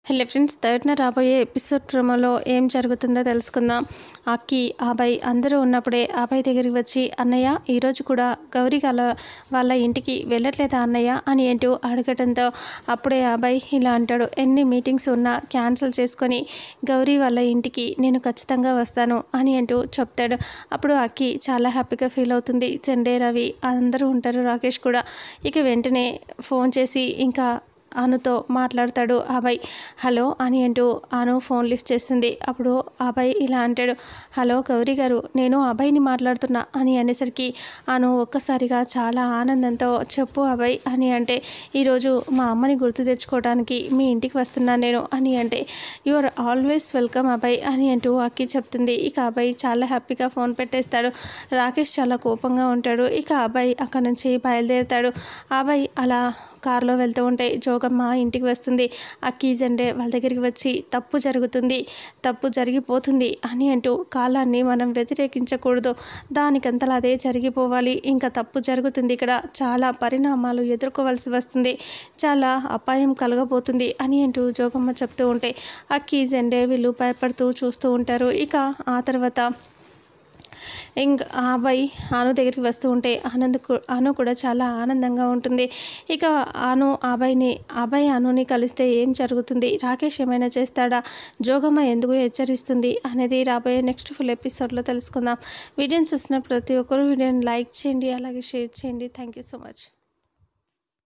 Hello friends, థర్డ్న రాబోయే episode ప్రోమోలో ఏం జరుగుతుందో తెలుసుకుందాం. అక్కి అభయ్ అందరూ ఉన్నప్పుడే అభయ్ దగ్గరికి వచ్చి, అన్నయ్య ఈరోజు కూడా గౌరీ వాళ్ళ ఇంటికి వెళ్ళట్లేదా అన్నయ్య అని ఏంటో అడగటంతో అప్పుడే అభయ్ ఇలా అంటాడు, ఎన్ని మీటింగ్స్ ఉన్నా క్యాన్సిల్ చేసుకొని గౌరీ వాళ్ళ ఇంటికి నేను ఖచ్చితంగా వస్తాను అని అంటూ చెప్తాడు. అప్పుడు అక్కి చాలా హ్యాపీగా ఫీల్ అవుతుంది. సండే రవి అందరూ ఉంటారు, రాకేష్ కూడా. ఇక వెంటనే ఫోన్ చేసి ఇంకా అనుతో మాట్లాడతాడు అభయ్. హలో అని అంటూ అను ఫోన్ లిఫ్ట్ చేస్తుంది. అప్పుడు అభయ్ ఇలా అంటాడు, హలో గౌరీ గారు, నేను అభయ్ని మాట్లాడుతున్నా అని అనేసరికి అను ఒక్కసారిగా చాలా ఆనందంతో, చెప్పు అభయ్ అని అంటే, ఈరోజు మా అమ్మని గుర్తు తెచ్చుకోవడానికి మీ ఇంటికి వస్తున్నాను నేను అని అంటే, you are always welcome Abhay అని అంటూ అక్కి చెప్తుంది. ఇక అభయ్ చాలా హ్యాపీగా ఫోన్ పెట్టేస్తాడు. రాకేష్ చాలా కోపంగా ఉంటాడు. ఇక అభయ్ అక్కడ నుంచి బయలుదేరుతాడు. అభయ్ అలా కారులో వెళ్తూ ఉంటే జోగమ్మ ఇంటికి వస్తుంది. అక్కి జెండే వాళ్ళ దగ్గరికి వచ్చి, తప్పు జరుగుతుంది, తప్పు జరిగిపోతుంది అని అంటూ, కాలాన్ని మనం వ్యతిరేకించకూడదు, దానికంతలా అదే జరిగిపోవాలి, ఇంకా తప్పు జరుగుతుంది, ఇక్కడ చాలా పరిణామాలు ఎదుర్కోవాల్సి వస్తుంది, చాలా అపాయం కలగబోతుంది అని అంటూ జోగమ్మ చెప్తూ ఉంటే అక్కి జెండే వీళ్ళు భయపడుతూ చూస్తూ ఉంటారు. ఇక ఆ తర్వాత ఇంక అభయ్ అను దగ్గరికి వస్తూ ఉంటే అను కూడా చాలా ఆనందంగా ఉంటుంది. ఇక అభయ్ అనుని కలిస్తే ఏం జరుగుతుంది, రాకేష్ ఏమైనా చేస్తాడా, జోగమ్మ ఎందుకు హెచ్చరిస్తుంది అనేది రాబోయే నెక్స్ట్ ఫుల్ ఎపిసోడ్లో తెలుసుకుందాం. వీడియోని చూసిన ప్రతి ఒక్కరు వీడియోని లైక్ చేయండి, అలాగే షేర్ చేయండి. Thank you so much.